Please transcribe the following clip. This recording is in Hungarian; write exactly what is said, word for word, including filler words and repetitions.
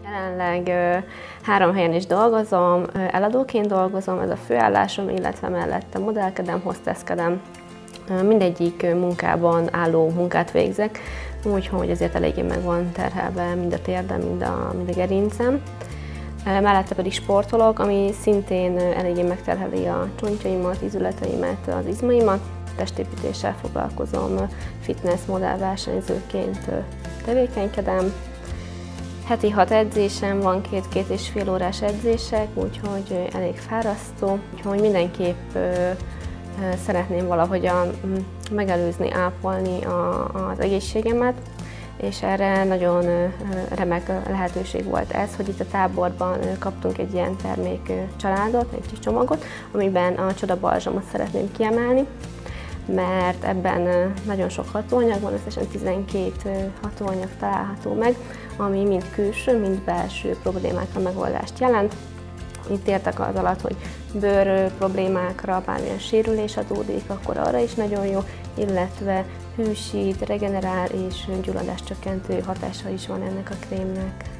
Jelenleg három helyen is dolgozom, eladóként dolgozom, ez a főállásom, illetve mellette modellkedem, hostesskedem. Mindegyik munkában álló munkát végzek, úgyhogy ezért eléggé meg van terhelve mind a térdem, mind a, mind a gerincem. Mellette pedig sportolok, ami szintén eléggé megterheli a csontjaimat, izületeimet, az izmaimat. Testépítéssel foglalkozom, fitness modell versenyzőként tevékenykedem. Heti hat edzésem van, két-két és fél órás edzések, úgyhogy elég fárasztó. Úgyhogy mindenképp szeretném valahogyan megelőzni, ápolni az egészségemet, és erre nagyon remek lehetőség volt ez, hogy itt a táborban kaptunk egy ilyen termékcsaládot, egy csomagot, amiben a csodabalzsamot szeretném kiemelni, mert ebben nagyon sok hatóanyag van, összesen tizenkét hatóanyag található meg, ami mind külső, mind belső problémákra megoldást jelent. Itt értek az alatt, hogy bőr problémákra, bármilyen sérülés adódik, akkor arra is nagyon jó, illetve hűsít, regenerál és gyulladáscsökkentő hatása is van ennek a krémnek.